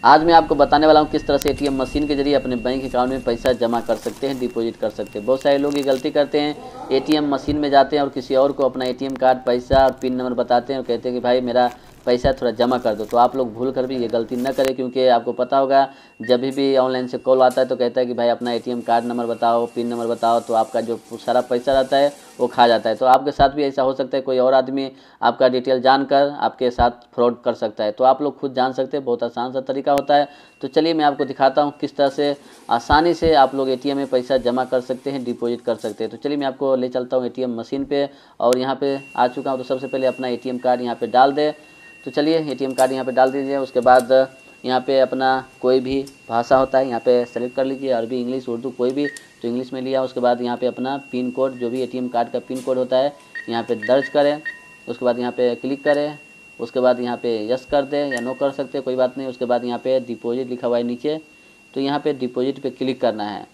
आज मैं आपको बताने वाला हूँ किस तरह से एटीएम मशीन के जरिए अपने बैंक अकाउंट में पैसा जमा कर सकते हैं, डिपॉजिट कर सकते हैं। बहुत सारे लोग ये गलती करते हैं, एटीएम मशीन में जाते हैं और किसी और को अपना एटीएम कार्ड, पैसा और पिन नंबर बताते हैं और कहते हैं कि भाई मेरा पैसा थोड़ा जमा कर दो। तो आप लोग भूल कर भी ये गलती न करें, क्योंकि आपको पता होगा जब भी ऑनलाइन से कॉल आता है तो कहता है कि भाई अपना एटीएम कार्ड नंबर बताओ, पिन नंबर बताओ, तो आपका जो सारा पैसा रहता है वो खा जाता है। तो आपके साथ भी ऐसा हो सकता है, कोई और आदमी आपका डिटेल जानकर आपके साथ फ्रॉड कर सकता है। तो आप लोग खुद जान सकते हैं, बहुत आसान सा तरीका होता है। तो चलिए मैं आपको दिखाता हूँ किस तरह से आसानी से आप लोग एटीएम में पैसा जमा कर सकते हैं, डिपॉजिट कर सकते हैं। तो चलिए मैं आपको ले चलता हूँ एटीएम मशीन पे और यहाँ पे आ चुका हूँ। तो सबसे पहले अपना एटीएम कार्ड यहाँ पे डाल दे। तो चलिए एटीएम कार्ड यहाँ पे डाल दीजिए। उसके बाद यहाँ पे अपना कोई भी भाषा होता है यहाँ पे सेलेक्ट कर लीजिए, अरबी, इंग्लिश, उर्दू कोई भी। तो इंग्लिश में लिया। उसके बाद यहाँ पे अपना पिन कोड, जो भी एटीएम कार्ड का पिन कोड होता है यहाँ पे दर्ज करें। उसके बाद यहाँ पे क्लिक करें। उसके बाद यहाँ पे यस कर दें या नो कर सकते हैं, कोई बात नहीं। उसके बाद यहाँ पे डिपॉजिट लिखा हुआ है नीचे, तो यहाँ पे डिपॉजिट पे क्लिक करना है।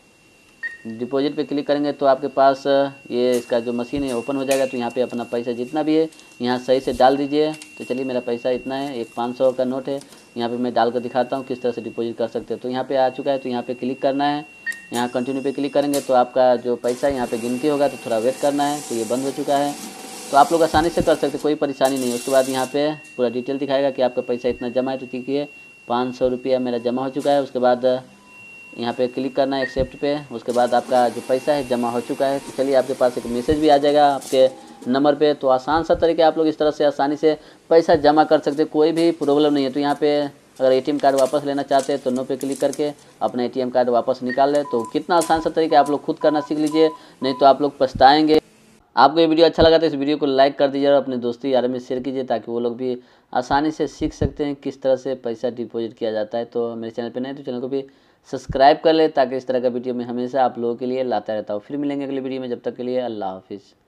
डिपॉजिट पे क्लिक करेंगे तो आपके पास ये इसका जो मशीन है ओपन हो जाएगा। तो यहाँ पे अपना पैसा जितना भी है यहाँ सही से डाल दीजिए। तो चलिए मेरा पैसा इतना है, एक 500 का नोट है। यहाँ पे मैं डाल कर दिखाता हूँ किस तरह से डिपॉजिट कर सकते हैं। तो यहाँ पे आ चुका है, तो यहाँ पे क्लिक करना है। यहाँ कंटिन्यू पे क्लिक करेंगे तो आपका जो पैसा है यहाँ पे गिनती होगा, तो थोड़ा वेट करना है। तो ये बंद हो चुका है। तो आप लोग आसानी से कर सकते हैं, कोई परेशानी नहीं है। उसके बाद यहाँ पे पूरा डिटेल दिखाएगा कि आपका पैसा इतना जमा है। तो देखिए 500 रुपया मेरा जमा हो चुका है। उसके बाद यहाँ पे क्लिक करना है एक्सेप्ट पे। उसके बाद आपका जो पैसा है जमा हो चुका है। तो चलिए आपके पास एक मैसेज भी आ जाएगा आपके नंबर पे। तो आसान सा तरीका, आप लोग इस तरह से आसानी से पैसा जमा कर सकते हैं, कोई भी प्रॉब्लम नहीं है। तो यहाँ पे अगर एटीएम कार्ड वापस लेना चाहते हैं तो नो पे क्लिक करके अपना एटीएम कार्ड वापस निकाल लें। तो कितना आसान सा तरीका, आप लोग खुद करना सीख लीजिए, नहीं तो आप लोग पछताएंगे। आपको ये वीडियो अच्छा लगा तो इस वीडियो को लाइक कर दीजिए और अपने दोस्तों यारों में शेयर कीजिए, ताकि वो लोग भी आसानी से सीख सकते हैं किस तरह से पैसा डिपॉजिट किया जाता है। तो मेरे चैनल पे नए तो चैनल को भी सब्सक्राइब कर ले, ताकि इस तरह का वीडियो मैं हमेशा आप लोगों के लिए लाता रहता हूँ। फिर मिलेंगे अगले वीडियो में, जब तक के लिए अल्लाह हाफिज़।